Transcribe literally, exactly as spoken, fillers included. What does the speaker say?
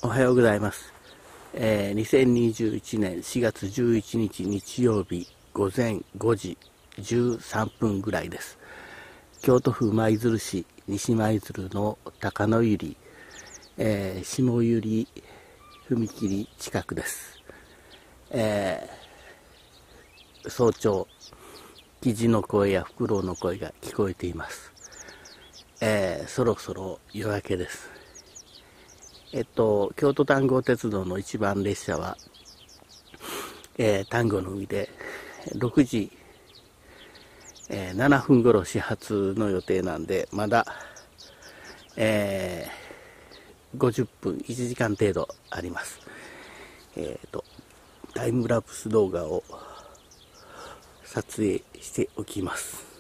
おはようございます。えー、にせんにじゅういちねんしがつじゅういちにち日曜日午前ごじじゅうさんぷんぐらいです。京都府舞鶴市西舞鶴の高野百合、えー、下百合踏切近くです。えー、早朝、キジの声やフクロウの声が聞こえています。えー、そろそろ夜明けです。えっと、京都丹後鉄道の一番列車は、えー、丹後の海でろくじ、えー、ななふん頃始発の予定なんで、まだ、えー、ごじゅっぷん、いちじかん程度あります。えっと、タイムラプス動画を撮影しておきます。